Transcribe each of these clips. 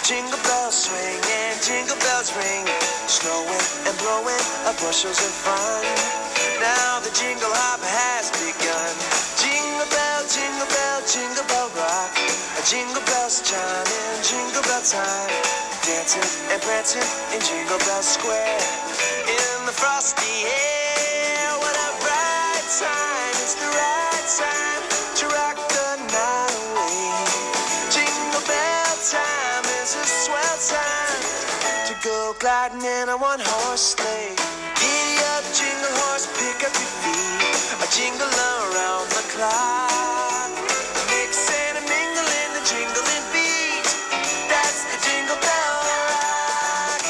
jingle bells swing and jingle bells ring, snowing and blowing bushels of fun. Now the jingle hop has begun. Jingle bell, jingle bell, jingle bell rock. Jingle bells chiming, jingle bell time. Dancing and prancing in Jingle Bell Square. In the frosty air, what a bright time. It's the right time to rock the night away. Jingle bell time is a swell time to go gliding in a one-horse sleigh. Giddy up, jingle horse, pick up your feet. A jingle around the clock. Mix and a mingle in the jingling beat. That's the Jingle Bell Rock.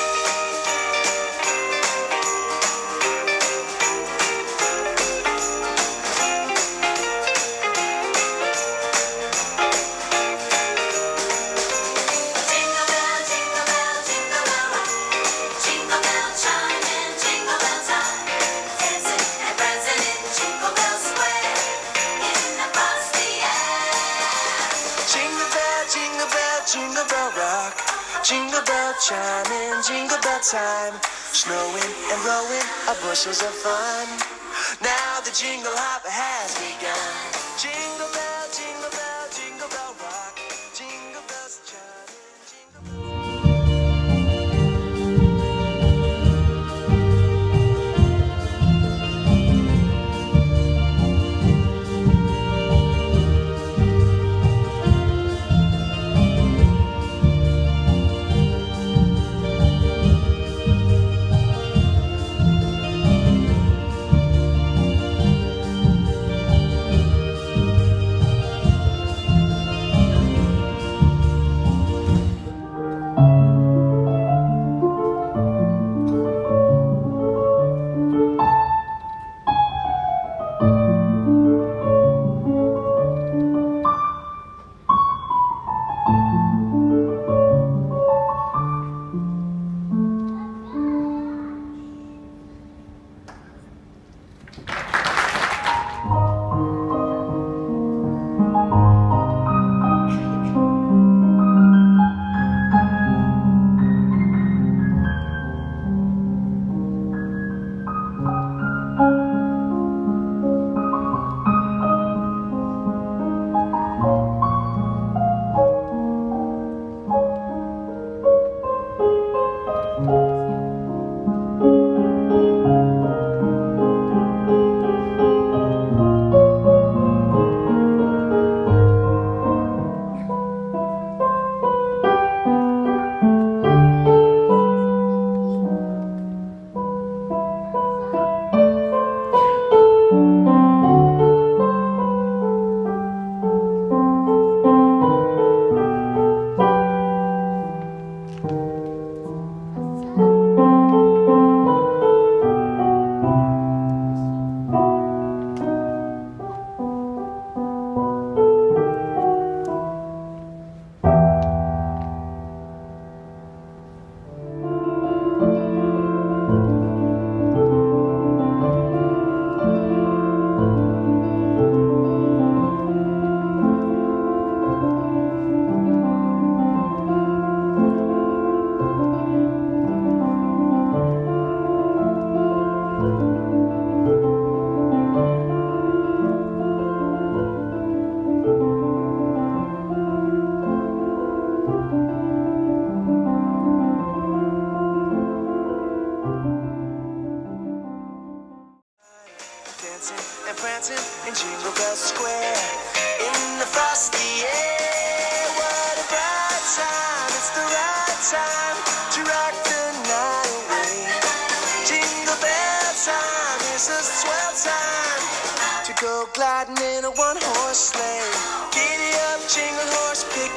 Jingle bell, jingle bell, jingle bell rock. Jingle bell chime and jingle bell time. Dancing and prancing in Jingle Bell Square. In the frosty air. Jingle bell, jingle bell, jingle bell rock. Jingle bell chiming, jingle bell time. Snowing and blowing bushels of fun. Now the jingle hop has begun. Jingle bell, jingle bell, jingle bell rock. Jingle bells chiming, jingle dancing and prancing in Jingle Bell Square. In the frosty air, what a bright time. It's the right time to rock the night away. Jingle bell time is a swell time to go gliding in a one-horse sleigh. Giddy up, jingle horse, pick